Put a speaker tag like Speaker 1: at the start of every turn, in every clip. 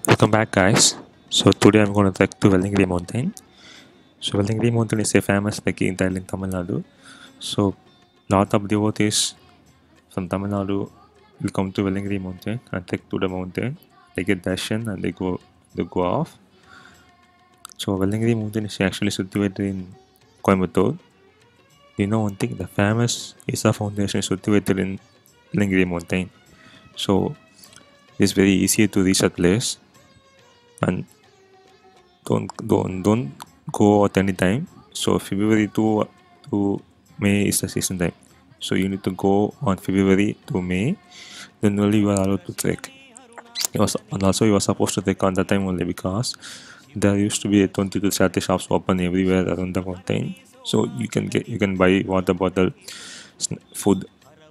Speaker 1: Welcome back, guys. So today I'm going to trek to Velliangiri Mountain. So Velliangiri Mountain is a famous trekking trail in Tamil Nadu. So lot of devotees from Tamil Nadu will come to Velliangiri Mountain and trek to the mountain. They get darshan and they go off. So Velliangiri Mountain is actually situated in Coimbatore. You know one thing, the famous Isa Foundation is situated in Velliangiri Mountain. So it's very easy to reach that place, and don't go at any time. So February to May is the season time. So you need to go on February to May. Then only you are allowed to trek. And also you are supposed to trek on that time only because there used to be 20 to 30 shops open everywhere around the mountain. So you can buy water bottle, food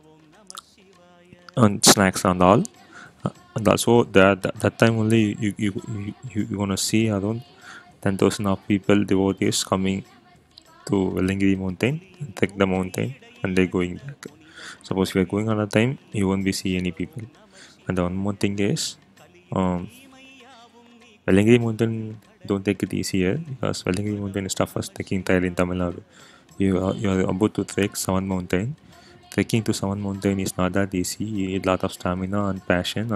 Speaker 1: and snacks and all. And also that time only you gonna see around 10,000 of people devotees coming to Velliangiri mountain, trek the mountain, and they're going back. Suppose you are going on a time, you won't be see any people. And the one more thing is, Velliangiri mountain don't take it easier because Velliangiri mountain is toughest trekking trail in Tamil Nadu. You are about to trek Seven Mountain. Trekking to Seven Mountain is not that easy. You need a lot of stamina and passion,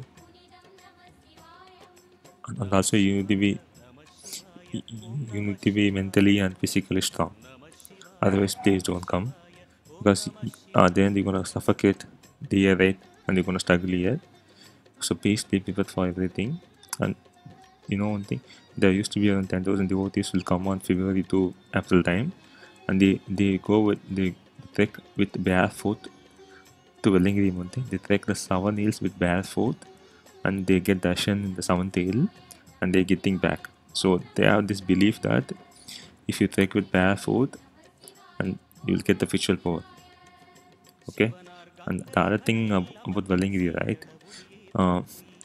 Speaker 1: and also you need to be mentally and physically strong. Otherwise, please don't come because then you're gonna suffocate, dehydrate, and you're gonna struggle here. So please be prepared for everything. And you know one thing, there used to be around 10,000 devotees will come on February to April time, and they trek with barefoot to Velliangiri mountain. They trek the 7 hills with barefoot, and they get darshan in the 7th hill, and they're getting back. So they have this belief that if you trek with barefoot, and you will get the visual power. Okay, and the other thing about Velliangiri, right? Uh,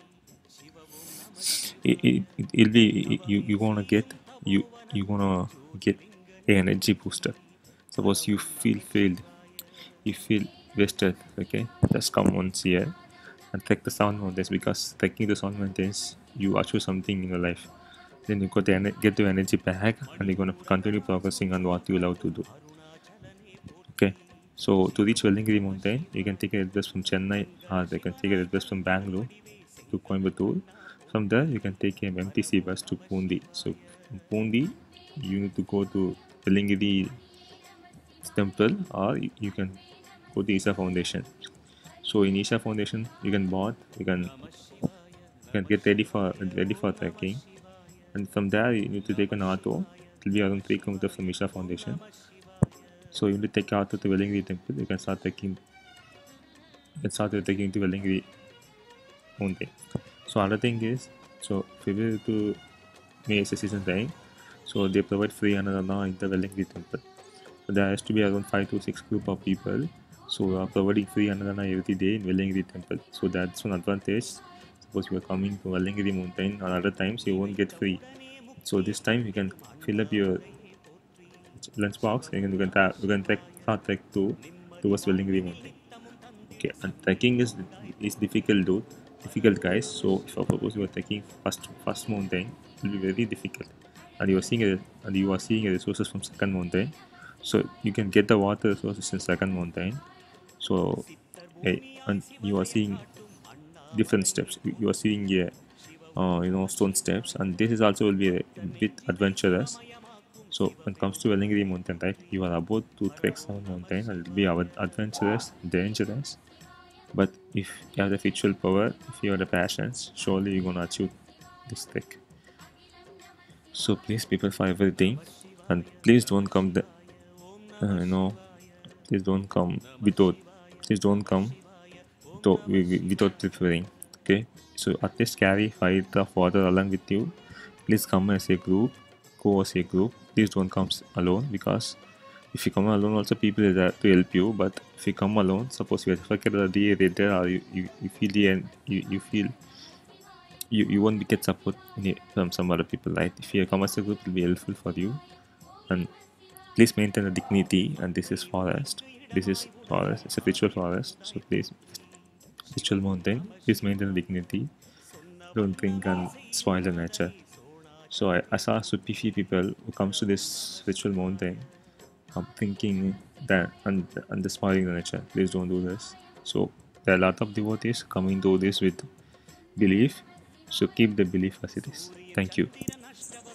Speaker 1: it'll be you gonna get you gonna get a energy booster. Suppose you feel failed, you feel wasted. Okay, just come once here and trek the Seven Mountains because trekking the Seven Mountains you achieve something in your life. Then you got get the energy back, and you're gonna continue progressing on what you love to do. Okay, so to reach Velliangiri mountain, you can take a bus from Chennai, or you can take a bus from Bangalore to Coimbatore. From there, you can take an MTC bus to Pundi. So, from Pundi, you need to go to Velliangiri temple, or you can go to Isha Foundation. So, in Isha Foundation, you can get ready for trekking, and from there, you need to take an auto. It will be around 3 kilometers from Isha Foundation. So you need to take auto to Velliangiri temple. You can start taking to Velliangiri mountain. So another thing is, so February to May is a season time. So they provide free annadana in the Velliangiri temple. So there has to be around 5 to 6 group of people. So we are providing free annadana every day in Velliangiri temple. So that's one advantage. Suppose you are coming to Velliangiri mountain on other times, you won't get free. So this time you can fill up your lunchbox, and start trek towards Velliangiri mountain. Okay, and trekking is difficult, guys. So if suppose you are trekking first mountain, it will be very difficult, and you are seeing resources from second mountain. So you can get the water resources in second mountain. So and you are seeing different steps. You are seeing stone steps, and this is also will be a bit adventurous. So when it comes to Velliangiri mountain, right, you are about to trek some mountain, and it will be adventurous, dangerous. But if you have the spiritual power, if you have the passions, surely you're gonna achieve this trek. So please prepare for everything, and please don't come you know, please don't come please don't come without preparing. Okay, so at least carry 5 of water along with you. Please come as a group, go as a group. Please don't come alone, because if you come alone also people are there to help you. But if you come alone, suppose you are affected or dehydrated, or you feel you feel you won't get support from some other people, right? If you come as a group, it will be helpful for you. And please maintain the dignity. And this is forest, it's a spiritual forest. So please, spiritual mountain, please maintain the dignity. don't drink and spoil the nature. So I saw Supifi people who comes to this spiritual mountain, thinking that and spoiling the nature. Please don't do this. So there are a lot of devotees coming to this with belief. So keep the belief as it is. Thank you.